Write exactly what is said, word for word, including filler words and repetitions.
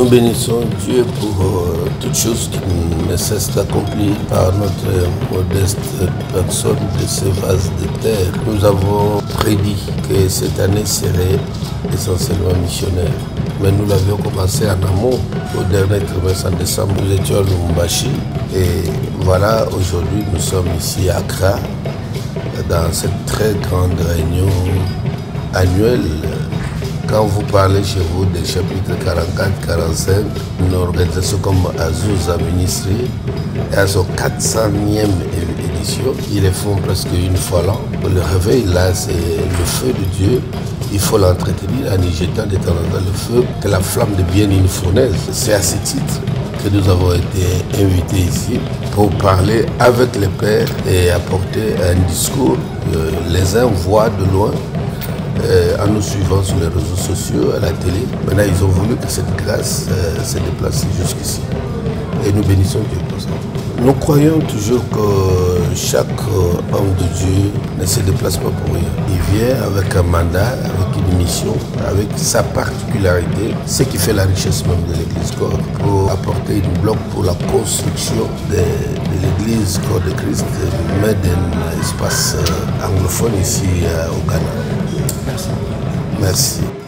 Nous bénissons Dieu pour euh, toutes choses qui ne cessent d'accomplir par notre modeste personne de ce vase de terre. Nous avons prédit que cette année serait essentiellement missionnaire. Mais nous l'avions commencé en amont, au dernier trimestre en décembre, nous étions à Lubumbashi. Et voilà, aujourd'hui, nous sommes ici à Accra, dans cette très grande réunion annuelle. Quand vous parlez chez vous des chapitres quarante-quatre quarante-cinq, une organisation comme Azusa Ministry est à son quatre centième édition. Ils le font presque une fois l'an. Le réveil, là, c'est le feu de Dieu. Il faut l'entretenir en y jetant de temps en temps le feu, que la flamme devienne une fournaise. C'est à ce titre que nous avons été invités ici pour parler avec les pères et apporter un discours que les uns voient de loin, Euh, en nous suivant sur les réseaux sociaux, à la télé. Maintenant, ils ont voulu que cette grâce euh, se déplace jusqu'ici. Et nous bénissons Dieu pour ça. Nous croyons toujours que chaque euh, homme de Dieu ne se déplace pas pour rien. Il vient avec un mandat, avec une mission, avec sa particularité, ce qui fait la richesse même de l'Église corps, pour apporter une bloc pour la construction de, de l'Église corps de Christ, mais d'un espace euh, anglophone ici euh, au Ghana. Merci.